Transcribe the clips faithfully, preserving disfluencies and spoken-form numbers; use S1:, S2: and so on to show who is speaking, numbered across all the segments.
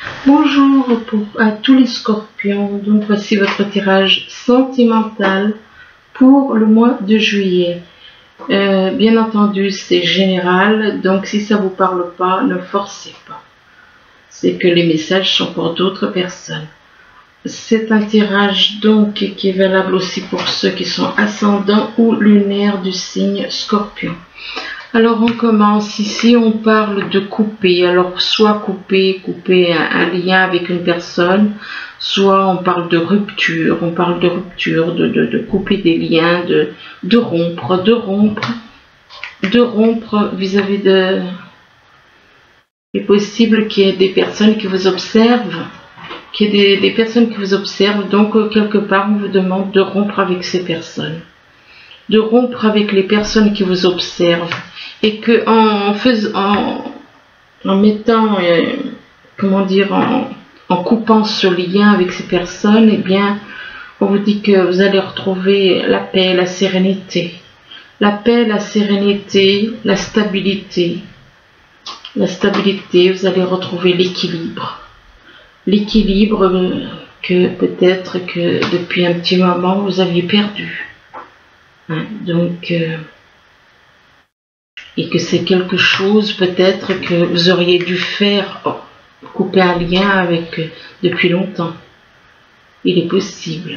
S1: Bonjour pour, à tous les scorpions, donc voici votre tirage sentimental pour le mois de juillet. Euh, bien entendu c'est général, donc si ça vous parle pas, ne forcez pas. C'est que les messages sont pour d'autres personnes. C'est un tirage donc qui est valable aussi pour ceux qui sont ascendants ou lunaires du signe scorpion. Alors on commence, ici on parle de couper, alors soit couper, couper un, un lien avec une personne, soit on parle de rupture, on parle de rupture, de, de, de couper des liens, de, de rompre, de rompre, de rompre vis-à-vis de... Il est possible qu'il y ait des personnes qui vous observent, qu'il y ait des, des personnes qui vous observent, donc quelque part on vous demande de rompre avec ces personnes, de rompre avec les personnes qui vous observent. Et que en, faisant, en, en mettant, euh, comment dire, en, en coupant ce lien avec ces personnes, eh bien, on vous dit que vous allez retrouver la paix, la sérénité. La paix, la sérénité, la stabilité. La stabilité, vous allez retrouver l'équilibre. L'équilibre que peut-être que depuis un petit moment, vous aviez perdu. Hein, donc... Euh, et que c'est quelque chose peut-être que vous auriez dû faire, oh, couper un lien avec euh, depuis longtemps. Il est possible.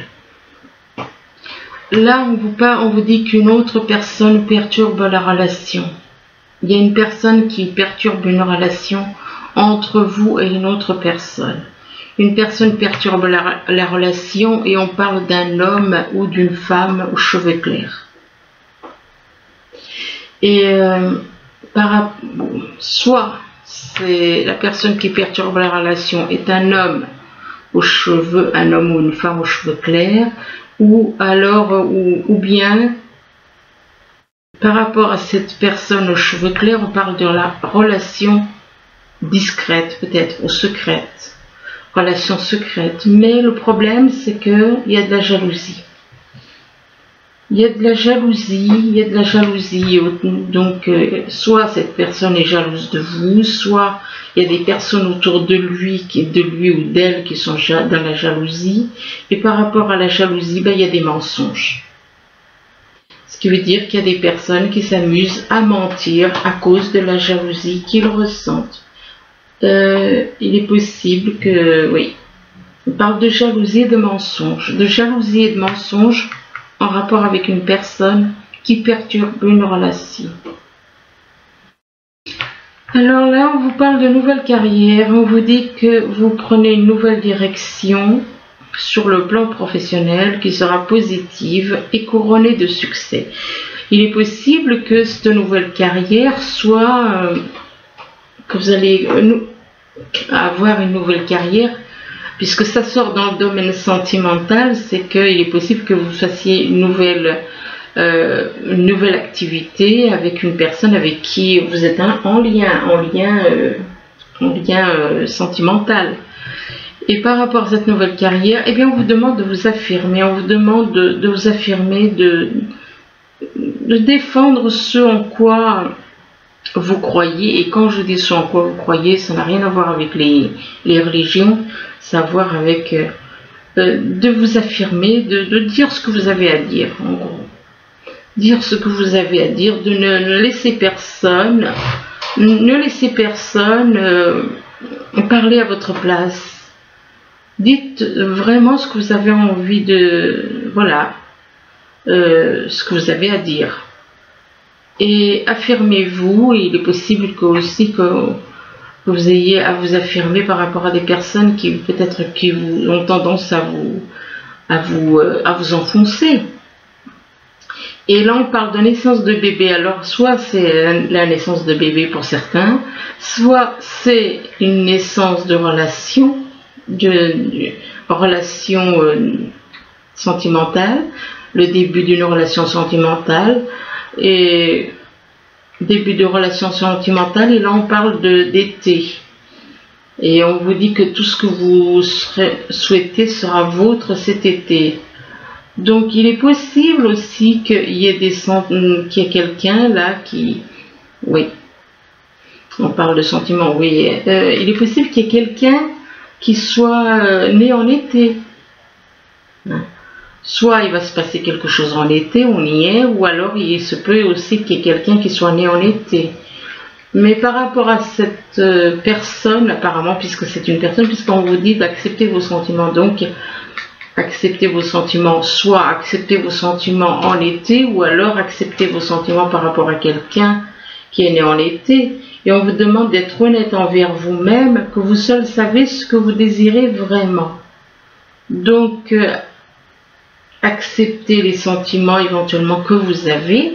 S1: Là, on vous parle, on vous dit qu'une autre personne perturbe la relation. Il y a une personne qui perturbe une relation entre vous et une autre personne. Une personne perturbe la, la relation et on parle d'un homme ou d'une femme aux cheveux clairs. Et euh, par, bon, soit c'est la personne qui perturbe la relation est un homme aux cheveux, un homme ou une femme aux cheveux clairs, ou alors, ou, ou bien par rapport à cette personne aux cheveux clairs, on parle de la relation discrète peut-être, ou secrète, relation secrète. Mais le problème c'est qu'il y a de la jalousie. Il y a de la jalousie, il y a de la jalousie, donc euh, soit cette personne est jalouse de vous, soit il y a des personnes autour de lui, qui, de lui ou d'elle qui sont dans la jalousie, et par rapport à la jalousie, ben, il y a des mensonges. Ce qui veut dire qu'il y a des personnes qui s'amusent à mentir à cause de la jalousie qu'ils ressentent. Euh, il est possible que, oui, on parle de jalousie et de mensonges, de jalousie et de mensonges, en rapport avec une personne qui perturbe une relation. Alors là, on vous parle de nouvelle carrière, on vous dit que vous prenez une nouvelle direction sur le plan professionnel qui sera positive et couronnée de succès. Il est possible que cette nouvelle carrière soit, euh, que vous allez euh, avoir une nouvelle carrière. Puisque ça sort dans le domaine sentimental, c'est qu'il est possible que vous fassiez une nouvelle, euh, une nouvelle activité avec une personne avec qui vous êtes un, en lien, en lien, euh, en lien euh, sentimental. Et par rapport à cette nouvelle carrière, eh bien on vous demande de vous affirmer, on vous demande de, de vous affirmer, de, de défendre ce en quoi vous croyez. Et quand je dis ce en quoi vous croyez, ça n'a rien à voir avec les, les religions. Savoir avec euh, de vous affirmer, de, de dire ce que vous avez à dire, en gros. Dire ce que vous avez à dire, de ne, ne laisser personne, ne laisser personne euh, parler à votre place. Dites vraiment ce que vous avez envie de, voilà, euh, ce que vous avez à dire. Et affirmez-vous, il est possible que aussi que que vous ayez à vous affirmer par rapport à des personnes qui peut-être qui vous ont tendance à vous à vous euh, à vous enfoncer. Et là on parle de naissance de bébé. Alors soit c'est la naissance de bébé pour certains, soit c'est une naissance de relation, de, de relation euh, sentimentale, le début d'une relation sentimentale et début de relation sentimentale, et là on parle d'été. Et on vous dit que tout ce que vous serez, souhaitez sera vôtre cet été. Donc il est possible aussi qu'il y ait des qu'il y ait quelqu'un là qui... Oui, on parle de sentiments, oui. Euh, il est possible qu'il y ait quelqu'un qui soit euh, né en été. Hein. Soit il va se passer quelque chose en été, on y est, ou alors il se peut aussi qu'il y ait quelqu'un qui soit né en été. Mais par rapport à cette euh, personne, apparemment, puisque c'est une personne, puisqu'on vous dit d'accepter vos sentiments, donc accepter vos sentiments, soit accepter vos sentiments en été, ou alors accepter vos sentiments par rapport à quelqu'un qui est né en été. Et on vous demande d'être honnête envers vous-même, que vous seul savez ce que vous désirez vraiment. Donc, euh, acceptez les sentiments éventuellement que vous avez,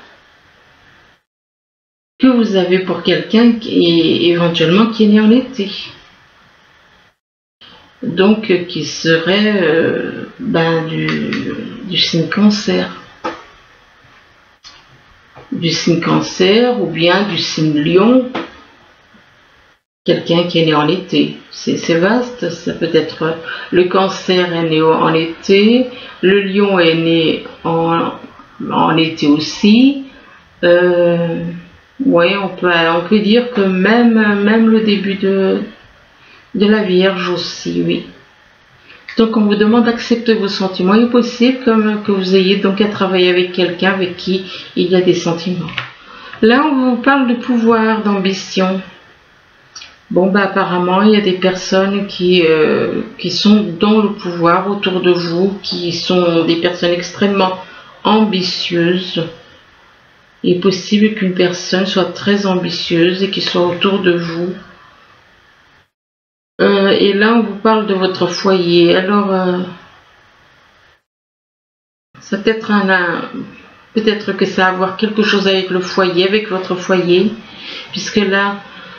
S1: que vous avez pour quelqu'un qui est éventuellement qui est né en été. Donc, euh, qui serait euh, ben, du, du signe cancer. Du signe cancer ou bien du signe lion. Quelqu'un qui est né en été. C'est vaste, ça peut être le cancer est né en été, le lion est né en, en été aussi. Euh, oui, on peut, on peut dire que même, même le début de, de la Vierge aussi, oui. Donc on vous demande d'accepter vos sentiments. Il est possible comme, que vous ayez donc à travailler avec quelqu'un avec qui il y a des sentiments. Là, on vous parle de pouvoir, d'ambition. Bon, bah, apparemment, il y a des personnes qui, euh, qui sont dans le pouvoir autour de vous, qui sont des personnes extrêmement ambitieuses. Il est possible qu'une personne soit très ambitieuse et qui soit autour de vous. Euh, et là, on vous parle de votre foyer. Alors, euh, ça peut être un, un peut-être que ça a à voir quelque chose avec le foyer, avec votre foyer, puisque là,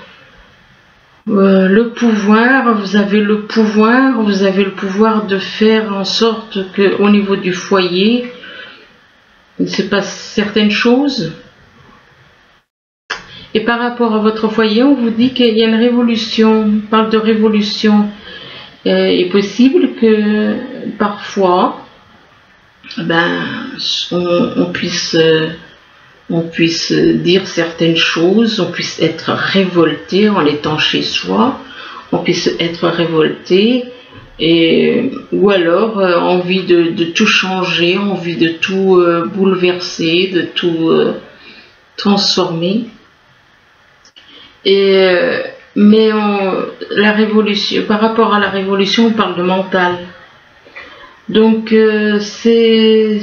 S1: Euh, le pouvoir, vous avez le pouvoir, vous avez le pouvoir de faire en sorte que au niveau du foyer, il se passe certaines choses. Et par rapport à votre foyer, on vous dit qu'il y a une révolution, on parle de révolution. Euh, il est possible que parfois, ben, on, on puisse... Euh, on puisse dire certaines choses, on puisse être révolté en étant chez soi, on puisse être révolté, et, ou alors euh, envie de, de tout changer, envie de tout euh, bouleverser, de tout euh, transformer. Et, euh, mais on, la révolution, par rapport à la révolution, on parle de mental. Donc euh, c'est...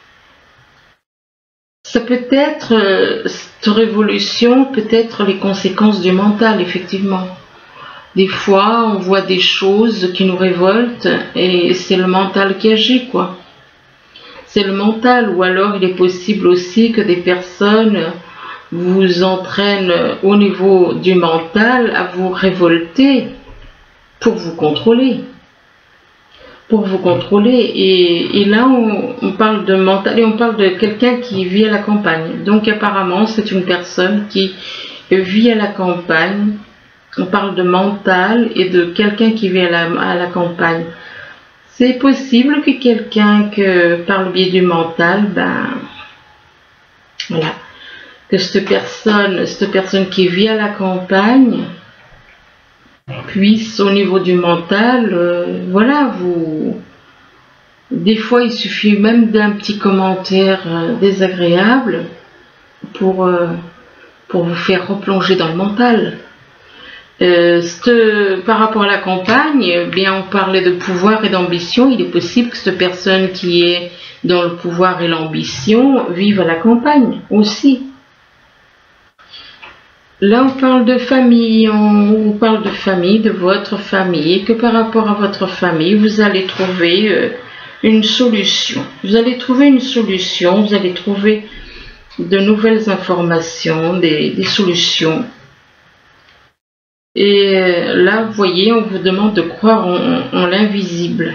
S1: Ça peut être, euh, cette révolution peut être les conséquences du mental, effectivement. Des fois, on voit des choses qui nous révoltent et c'est le mental qui agit, quoi. C'est le mental, ou alors il est possible aussi que des personnes vous entraînent au niveau du mental à vous révolter pour vous contrôler. Pour vous contrôler, et, et là on, on parle de mental, et on parle de quelqu'un qui vit à la campagne. Donc apparemment c'est une personne qui vit à la campagne. On parle de mental et de quelqu'un qui vit à la, à la campagne. C'est possible que quelqu'un que par le biais du mental, ben voilà, que cette personne, cette personne qui vit à la campagne puisse au niveau du mental, euh, voilà, vous, des fois il suffit même d'un petit commentaire euh, désagréable pour, euh, pour vous faire replonger dans le mental. Euh, cette, par rapport à la campagne, eh bien on parlait de pouvoir et d'ambition. Il est possible que cette personne qui est dans le pouvoir et l'ambition vive à la campagne aussi. Là, on parle de famille, on, on parle de famille, de votre famille, et que par rapport à votre famille, vous allez trouver euh, une solution. Vous allez trouver une solution, vous allez trouver de nouvelles informations, des, des solutions. Et euh, là, vous voyez, on vous demande de croire en, en, en l'invisible.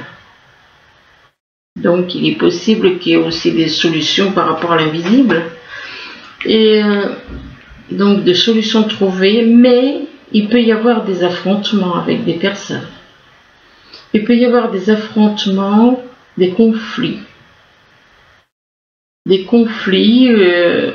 S1: Donc, il est possible qu'il y ait aussi des solutions par rapport à l'invisible. Et... Euh, donc de solutions trouvées, mais il peut y avoir des affrontements avec des personnes. Il peut y avoir des affrontements, des conflits. Des conflits, euh,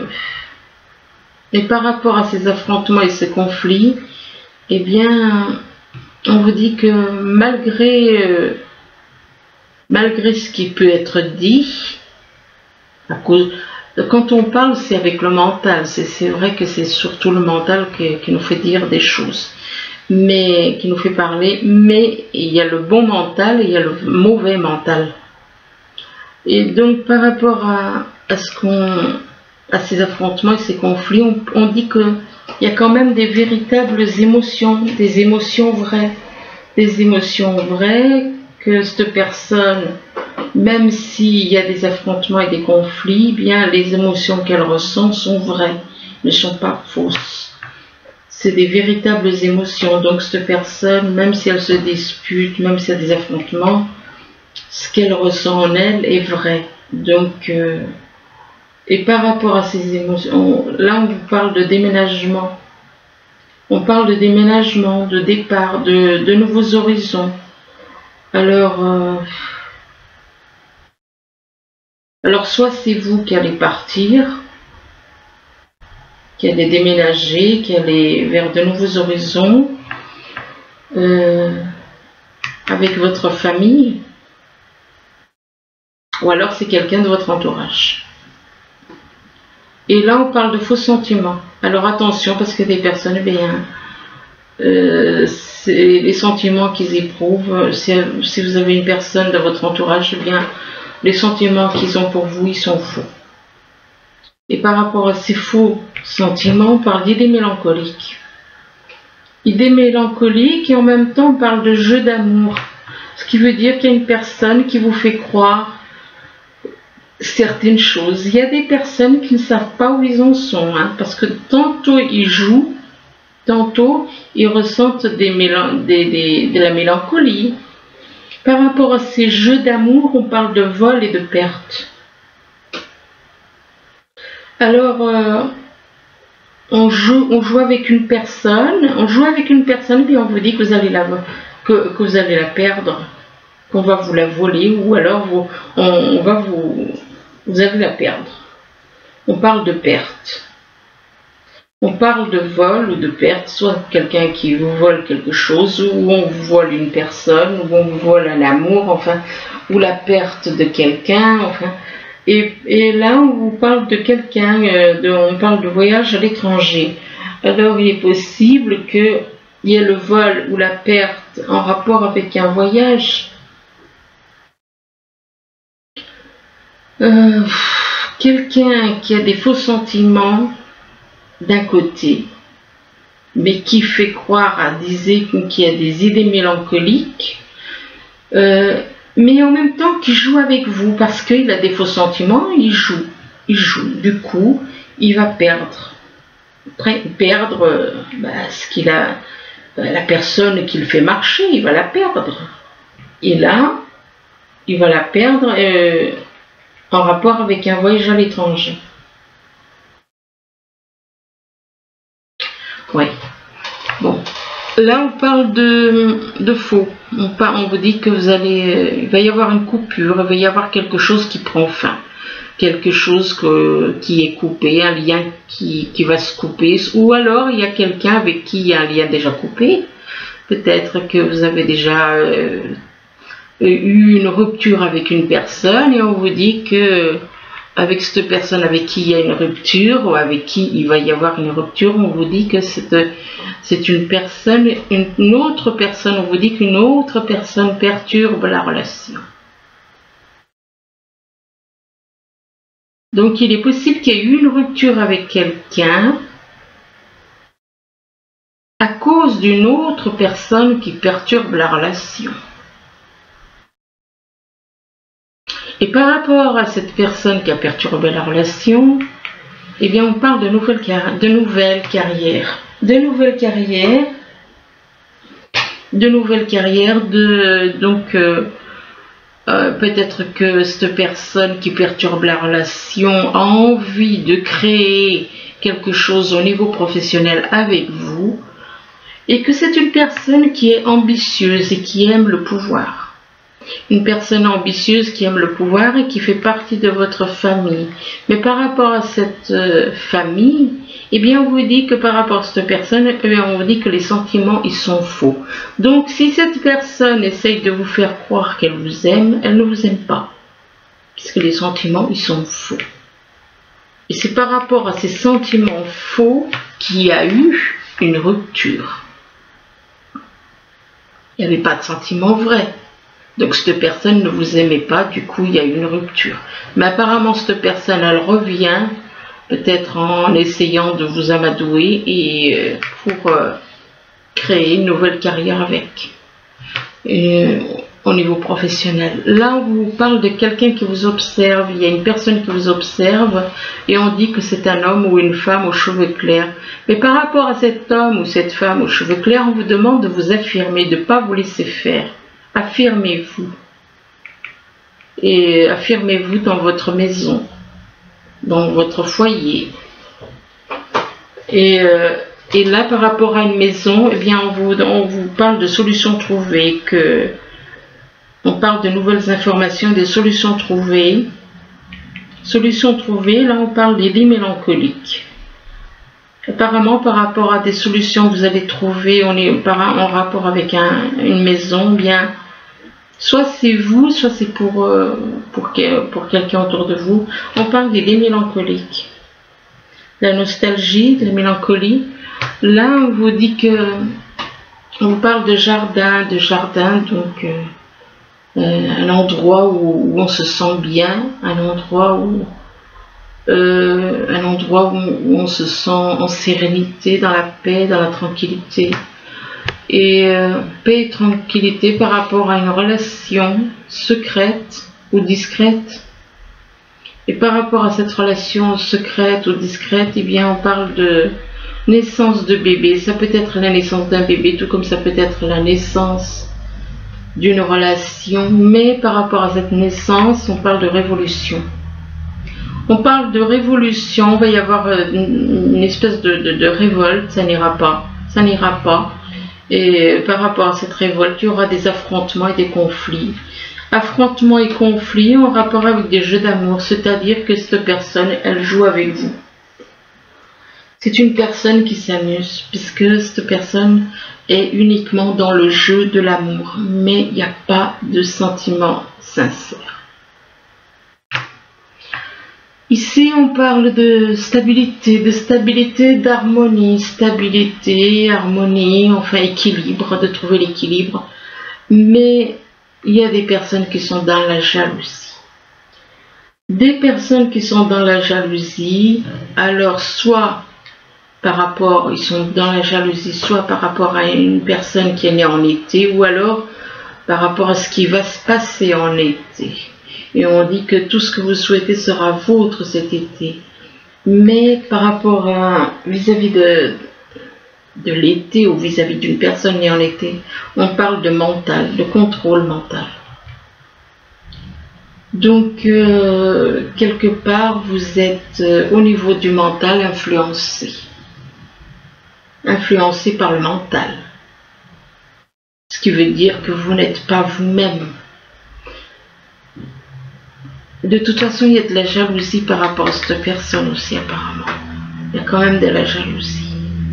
S1: et par rapport à ces affrontements et ces conflits, eh bien, on vous dit que malgré, euh, malgré ce qui peut être dit, à cause, quand on parle, c'est avec le mental. C'est vrai que c'est surtout le mental qui, qui nous fait dire des choses, mais qui nous fait parler. Mais il y a le bon mental et il y a le mauvais mental. Et donc, par rapport à, à ce qu'on, à ces affrontements et ces conflits, on, on dit que il y a quand même des véritables émotions, des émotions vraies, des émotions vraies que cette personne, même s'il y a des affrontements et des conflits, bien les émotions qu'elle ressent sont vraies, ne sont pas fausses. C'est des véritables émotions. Donc cette personne, même si elle se dispute, même s'il y a des affrontements, ce qu'elle ressent en elle est vrai. Donc, euh, et par rapport à ces émotions, on, là on vous parle de déménagement. On parle de déménagement, de départ, de, de nouveaux horizons. Alors, euh, alors soit c'est vous qui allez partir, qui allez déménager, qui allez vers de nouveaux horizons, euh, avec votre famille, ou alors c'est quelqu'un de votre entourage. Et là, on parle de faux sentiments. Alors attention, parce que des personnes, eh bien, euh, les sentiments qu'ils éprouvent, si, si vous avez une personne de votre entourage, eh bien, les sentiments qu'ils ont pour vous, ils sont faux. Et par rapport à ces faux sentiments, on parle d'idées mélancoliques. Idées mélancoliques et en même temps, on parle de jeu d'amour. Ce qui veut dire qu'il y a une personne qui vous fait croire certaines choses. Il y a des personnes qui ne savent pas où ils en sont, hein, parce que tantôt ils jouent, tantôt ils ressentent des des, des, de la mélancolie. Par rapport à ces jeux d'amour, on parle de vol et de perte. Alors, euh, on, joue, on joue avec une personne, on joue avec une personne, puis on vous dit que vous allez la, que, que vous allez la perdre, qu'on va vous la voler, ou alors vous, on, on va vous... vous allez la perdre. On parle de perte. On parle de vol ou de perte, soit quelqu'un qui vous vole quelque chose, ou on vous vole une personne, ou on vous vole un amour, enfin, ou la perte de quelqu'un, enfin. Et, et là, on vous parle de quelqu'un, euh, on parle de voyage à l'étranger. Alors, il est possible qu'il y ait le vol ou la perte en rapport avec un voyage. Euh, quelqu'un qui a des faux sentiments d'un côté, mais qui fait croire à des, qui a des idées mélancoliques, euh, mais en même temps qui joue avec vous parce qu'il a des faux sentiments, il joue, il joue. Du coup, il va perdre, perdre euh, bah, ce qu'il a, bah, la personne qui le fait marcher, il va la perdre. Et là, il va la perdre. Euh, en rapport avec un voyage à l'étranger. Oui. Bon. Là, on parle de, de faux. On, parle, on vous dit que vous allez, il va y avoir une coupure, il va y avoir quelque chose qui prend fin. Quelque chose que, qui est coupé, un lien qui, qui va se couper. Ou alors, il y a quelqu'un avec qui il y a un lien déjà coupé. Peut-être que vous avez déjà... Euh, eu une rupture avec une personne et on vous dit que avec cette personne avec qui il y a une rupture ou avec qui il va y avoir une rupture, on vous dit que c'est une personne, une autre personne, on vous dit qu'une autre personne perturbe la relation. Donc il est possible qu'il y ait eu une rupture avec quelqu'un à cause d'une autre personne qui perturbe la relation. Et par rapport à cette personne qui a perturbé la relation, eh bien on parle de nouvelles, de nouvelles carrières. De nouvelles carrières, de nouvelles carrières, de, donc euh, euh, peut-être que cette personne qui perturbe la relation a envie de créer quelque chose au niveau professionnel avec vous, et que c'est une personne qui est ambitieuse et qui aime le pouvoir. Une personne ambitieuse qui aime le pouvoir et qui fait partie de votre famille. Mais par rapport à cette euh, famille, eh bien on vous dit que par rapport à cette personne, eh bien, on vous dit que les sentiments ils sont faux. Donc si cette personne essaye de vous faire croire qu'elle vous aime, elle ne vous aime pas. Puisque les sentiments ils sont faux. Et c'est par rapport à ces sentiments faux qu'il y a eu une rupture. Il n'y avait pas de sentiments vrais. Donc cette personne ne vous aimait pas, du coup il y a eu une rupture. Mais apparemment cette personne elle revient, peut-être en essayant de vous amadouer et pour euh, créer une nouvelle carrière avec. Et, au niveau professionnel. Là on vous parle de quelqu'un qui vous observe, il y a une personne qui vous observe et on dit que c'est un homme ou une femme aux cheveux clairs. Mais par rapport à cet homme ou cette femme aux cheveux clairs, on vous demande de vous affirmer, de ne pas vous laisser faire. Affirmez-vous. Et affirmez-vous dans votre maison, dans votre foyer. Et, euh, et là, par rapport à une maison, eh bien, on vous, on vous parle de solutions trouvées, que on parle de nouvelles informations, des solutions trouvées. Solutions trouvées, là, on parle des lits mélancoliques. Apparemment, par rapport à des solutions que vous allez trouver, on est en rapport avec un, une maison, bien, soit c'est vous, soit c'est pour, euh, pour, pour quelqu'un autour de vous. On parle des lits mélancoliques. La nostalgie, de la mélancolie. Là, on vous dit que, on vous parle de jardin, de jardin, donc euh, euh, un endroit où, où on se sent bien, un endroit où Euh, un endroit où, où on se sent en sérénité, dans la paix, dans la tranquillité. Et euh, paix et tranquillité par rapport à une relation secrète ou discrète. Et par rapport à cette relation secrète ou discrète, eh bien on parle de naissance de bébé. Ça peut être la naissance d'un bébé, tout comme ça peut être la naissance d'une relation. Mais par rapport à cette naissance, on parle de révolution. On parle de révolution, il va y avoir une, une espèce de, de, de révolte, ça n'ira pas, ça n'ira pas. Et par rapport à cette révolte, il y aura des affrontements et des conflits. Affrontements et conflits en rapport avec des jeux d'amour, c'est-à-dire que cette personne, elle joue avec vous. C'est une personne qui s'amuse, puisque cette personne est uniquement dans le jeu de l'amour, mais il n'y a pas de sentiment sincère. Ici, on parle de stabilité, de stabilité, d'harmonie, stabilité, harmonie, enfin équilibre, de trouver l'équilibre. Mais il y a des personnes qui sont dans la jalousie. Des personnes qui sont dans la jalousie, alors soit par rapport, ils sont dans la jalousie, soit par rapport à une personne qui est née en été, ou alors par rapport à ce qui va se passer en été. Et on dit que tout ce que vous souhaitez sera vôtre cet été. Mais par rapport à vis-à-vis de, de l'été ou vis-à-vis d'une personne née en été, on parle de mental, de contrôle mental. Donc, euh, quelque part, vous êtes euh, au niveau du mental influencé. Influencé par le mental. Ce qui veut dire que vous n'êtes pas vous-même. De toute façon, il y a de la jalousie par rapport à cette personne aussi, apparemment. Il y a quand même de la jalousie.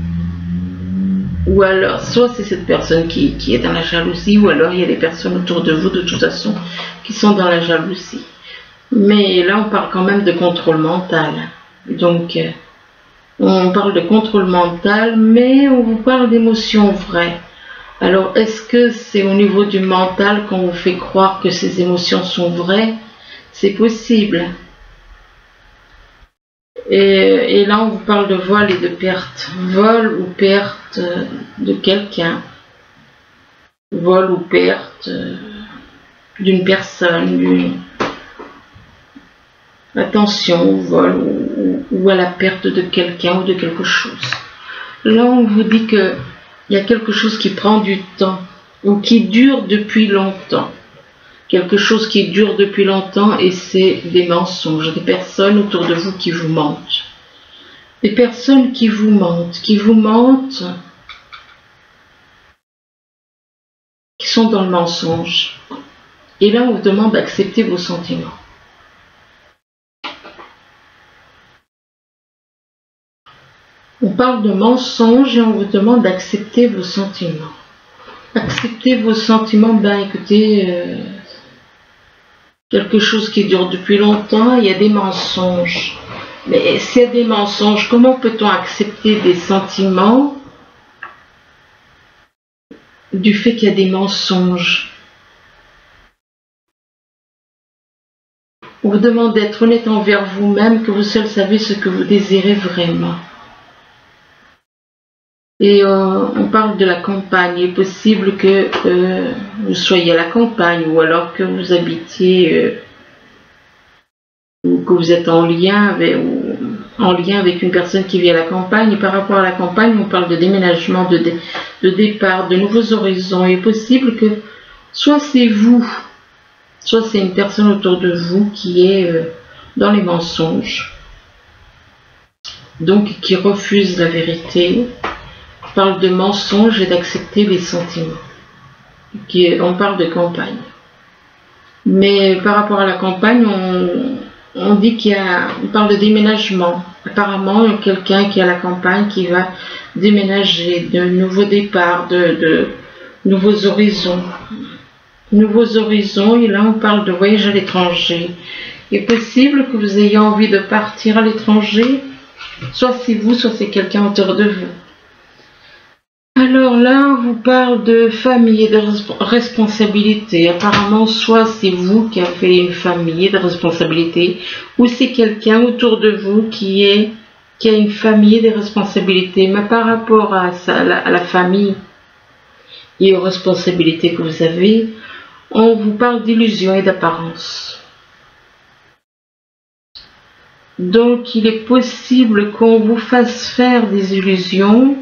S1: Ou alors, soit c'est cette personne qui, qui est dans la jalousie, ou alors il y a des personnes autour de vous, de toute façon, qui sont dans la jalousie. Mais là, on parle quand même de contrôle mental. Donc, euh, on parle de contrôle mental, mais on vous parle d'émotions vraies. Alors, est-ce que c'est au niveau du mental qu'on vous fait croire que ces émotions sont vraies? C'est possible. Et, et là, on vous parle de vol et de perte. Vol ou perte de quelqu'un. Vol ou perte d'une personne. D'une... Attention au vol ou, ou à la perte de quelqu'un ou de quelque chose. Là, on vous dit que il y a quelque chose qui prend du temps ou qui dure depuis longtemps. Quelque chose qui dure depuis longtemps et c'est des mensonges, des personnes autour de vous qui vous mentent. Des personnes qui vous mentent, qui vous mentent, qui sont dans le mensonge. Et là, on vous demande d'accepter vos sentiments. On parle de mensonges et on vous demande d'accepter vos sentiments. Accepter vos sentiments, ben écoutez, euh, quelque chose qui dure depuis longtemps, il y a des mensonges. Mais s'il y a des mensonges, comment peut-on accepter des sentiments du fait qu'il y a des mensonges? On vous demande d'être honnête envers vous-même, que vous seul savez ce que vous désirez vraiment. Et euh, on parle de la campagne. Il est possible que euh, vous soyez à la campagne ou alors que vous habitiez euh, ou que vous êtes en lien avec, ou, en lien avec une personne qui vit à la campagne. Et par rapport à la campagne, on parle de déménagement, de, dé, de départ, de nouveaux horizons. Il est possible que soit c'est vous, soit c'est une personne autour de vous qui est euh, dans les mensonges, donc qui refuse la vérité. On parle de mensonges et d'accepter les sentiments. Qui, on parle de campagne. Mais par rapport à la campagne, on, on dit qu'il y a, on parle de déménagement. Apparemment, il y a quelqu'un qui est à la campagne qui va déménager, de nouveaux départs, de, de nouveaux horizons. Nouveaux horizons, et là on parle de voyage à l'étranger. Il est possible que vous ayez envie de partir à l'étranger, soit c'est vous, soit c'est quelqu'un autour de vous. Alors là, on vous parle de famille et de responsabilité. Apparemment, soit c'est vous qui avez une famille et de responsabilité, ou c'est quelqu'un autour de vous qui, est, qui a une famille et des responsabilités. Mais par rapport à, ça, à, la, à la famille et aux responsabilités que vous avez, on vous parle d'illusion et d'apparence. Donc, il est possible qu'on vous fasse faire des illusions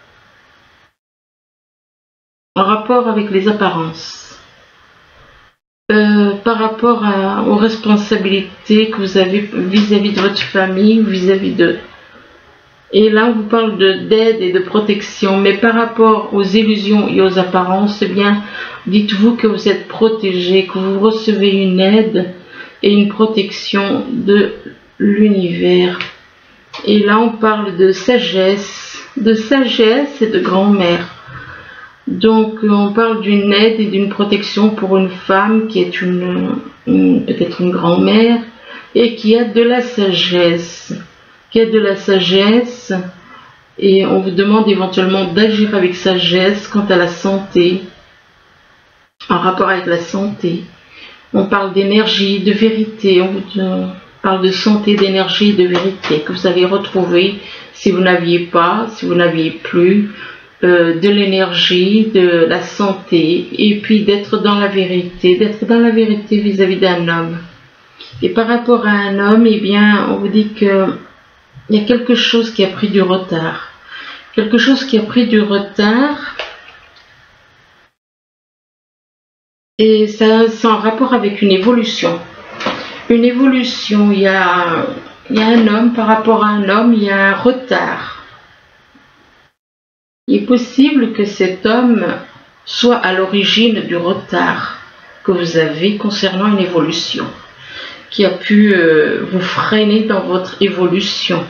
S1: en rapport avec les apparences, euh, par rapport à, aux responsabilités que vous avez vis-à-vis de votre famille, vis-à-vis de... Et là, on vous parle d'aide et de protection, mais par rapport aux illusions et aux apparences, eh bien, dites-vous que vous êtes protégé, que vous recevez une aide et une protection de l'univers. Et là, on parle de sagesse, de sagesse et de grand-mère. Donc, on parle d'une aide et d'une protection pour une femme qui est une, une peut-être une grand-mère et qui a de la sagesse, qui a de la sagesse, et on vous demande éventuellement d'agir avec sagesse quant à la santé, en rapport avec la santé. On parle d'énergie, de vérité, on vous parle de santé, d'énergie, de vérité que vous avez retrouvé si vous n'aviez pas, si vous n'aviez plus. Euh, de l'énergie, de la santé, et puis d'être dans la vérité, d'être dans la vérité vis-à-vis d'un homme. Et par rapport à un homme, eh bien, on vous dit que il y a quelque chose qui a pris du retard. Quelque chose qui a pris du retard, et ça, c'est en rapport avec une évolution. Une évolution, il y a, il y a un homme, par rapport à un homme, il y a un retard. Il est possible que cet homme soit à l'origine du retard que vous avez concernant une évolution, qui a pu euh, vous freiner dans votre évolution.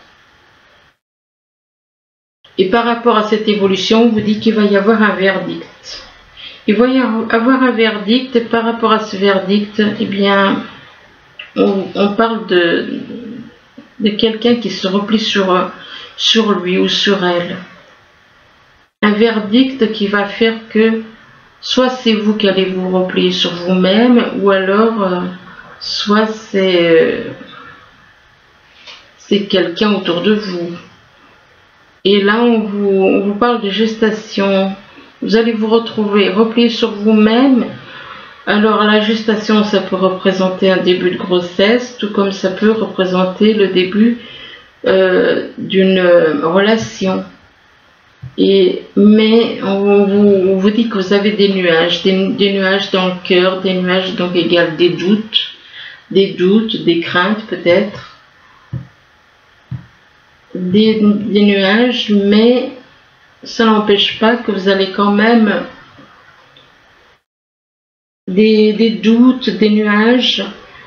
S1: Et par rapport à cette évolution, on vous dit qu'il va y avoir un verdict. Il va y avoir un verdict, et par rapport à ce verdict, eh bien, on, on parle de, de quelqu'un qui se replie sur, sur lui ou sur elle. Un verdict qui va faire que soit c'est vous qui allez vous replier sur vous-même, ou alors euh, soit c'est euh, c'est quelqu'un autour de vous. Et là on vous, on vous parle de gestation. Vous allez vous retrouver replié sur vous-même. Alors la gestation, ça peut représenter un début de grossesse, tout comme ça peut représenter le début euh, d'une relation. Et, mais on vous, on vous dit que vous avez des nuages, des, des nuages dans le cœur, des nuages donc égale des doutes, des doutes, des craintes peut-être, des, des nuages, mais ça n'empêche pas que vous allez quand même des, des doutes, des nuages,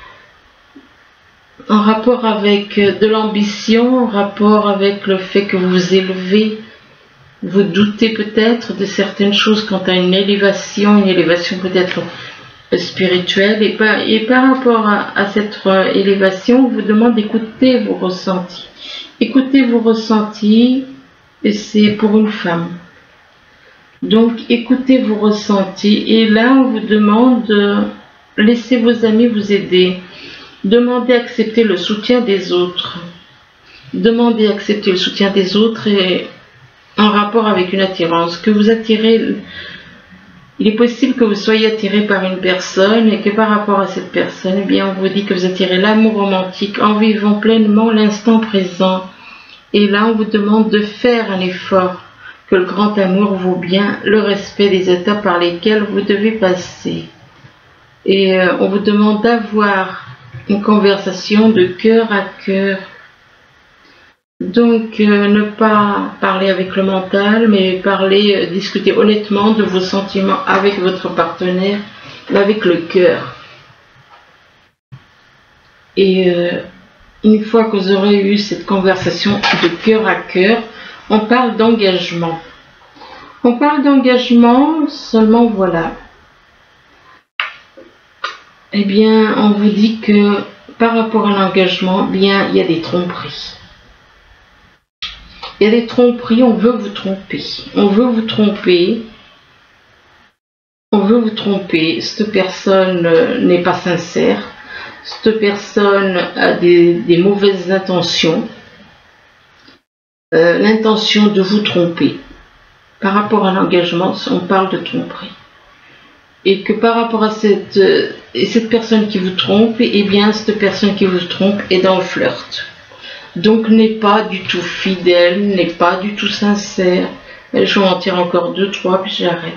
S1: en rapport avec de l'ambition, en rapport avec le fait que vous vous élevez, vous doutez peut-être de certaines choses quant à une élévation, une élévation peut-être spirituelle, et par, et par rapport à, à cette élévation, on vous demande d'écouter vos ressentis. Écoutez vos ressentis, et c'est pour une femme. Donc écoutez vos ressentis, et là on vous demande de laisser vos amis vous aider. Demandez à accepter le soutien des autres. Demandez à accepter le soutien des autres et en rapport avec une attirance. Que vous attirez, il est possible que vous soyez attiré par une personne et que par rapport à cette personne, eh bien, on vous dit que vous attirez l'amour romantique en vivant pleinement l'instant présent. Et là, on vous demande de faire un effort, que le grand amour vaut bien le respect des étapes par lesquelles vous devez passer. Et euh, on vous demande d'avoir une conversation de cœur à cœur. Donc, euh, ne pas parler avec le mental, mais parler, euh, discuter honnêtement de vos sentiments avec votre partenaire, mais avec le cœur. Et euh, une fois que vous aurez eu cette conversation de cœur à cœur, on parle d'engagement. On parle d'engagement, seulement voilà. Eh bien, on vous dit que par rapport à l'engagement, bien, il y a des tromperies. Il y a des tromperies, on veut vous tromper. On veut vous tromper. On veut vous tromper. Cette personne euh, n'est pas sincère. Cette personne a des, des mauvaises intentions. Euh, l'intention de vous tromper. Par rapport à l'engagement, on parle de tromperie. Et que par rapport à cette, euh, cette personne qui vous trompe, eh bien, cette personne qui vous trompe est dans le flirt. Donc, n'est pas du tout fidèle, n'est pas du tout sincère. Je vais en tirer encore deux, trois, puis j'arrête.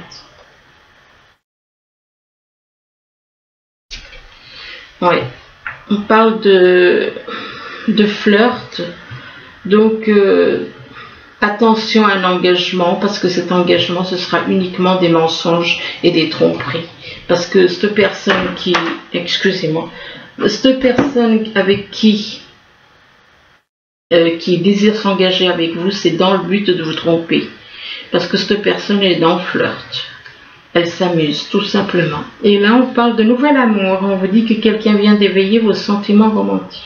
S1: Ouais. On parle de, de flirt. Donc, euh, attention à l'engagement, parce que cet engagement, ce sera uniquement des mensonges et des tromperies. Parce que cette personne qui, excusez-moi, cette personne avec qui, euh, qui désire s'engager avec vous, c'est dans le but de vous tromper. Parce que cette personne est dans le flirt. Elle s'amuse, tout simplement. Et là, on parle de nouvel amour. On vous dit que quelqu'un vient d'éveiller vos sentiments romantiques.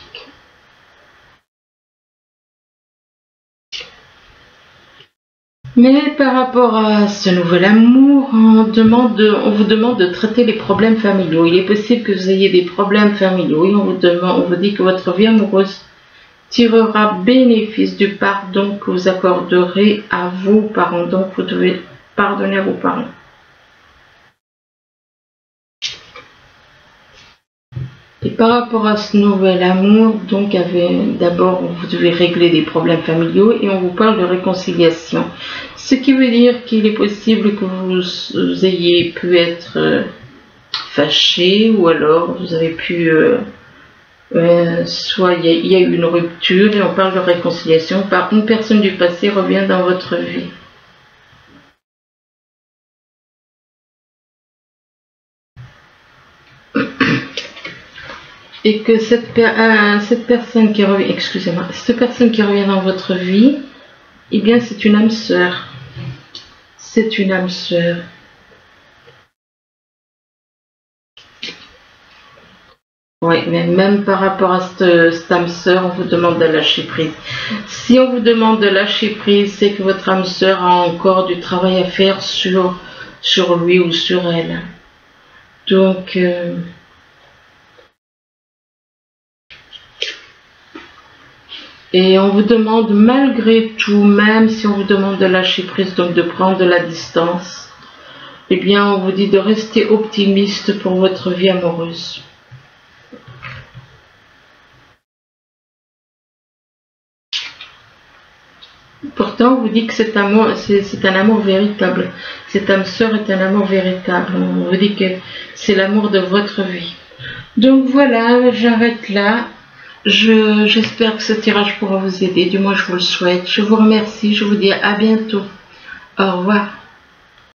S1: Mais par rapport à ce nouvel amour, on, demande de, on vous demande de traiter les problèmes familiaux. Il est possible que vous ayez des problèmes familiaux et on vous, demande, on vous dit que votre vie amoureuse tirera bénéfice du pardon que vous accorderez à vos parents. Donc vous devez pardonner à vos parents. Et par rapport à ce nouvel amour, donc d'abord vous devez régler des problèmes familiaux et on vous parle de réconciliation. Ce qui veut dire qu'il est possible que vous, vous ayez pu être euh, fâché ou alors vous avez pu, euh, euh, soit il y, y a eu une rupture et on parle de réconciliation par une personne du passé revient dans votre vie. Et que cette, per euh, cette personne qui revient, excusez-moi, cette personne qui revient dans votre vie, eh bien c'est une âme sœur. C'est une âme sœur. Oui, mais même par rapport à cette, cette âme sœur, on vous demande de lâcher prise. Si on vous demande de lâcher prise, c'est que votre âme sœur a encore du travail à faire sur, sur lui ou sur elle. Donc... Euh, Et on vous demande malgré tout, même si on vous demande de lâcher prise, donc de prendre de la distance, eh bien on vous dit de rester optimiste pour votre vie amoureuse. Pourtant on vous dit que cet amour, c'est un amour véritable. Cette âme sœur est un amour véritable. On vous dit que c'est l'amour de votre vie. Donc voilà, j'arrête là. J'espère que ce tirage pourra vous aider, du moins je vous le souhaite. Je vous remercie, je vous dis à bientôt. Au revoir.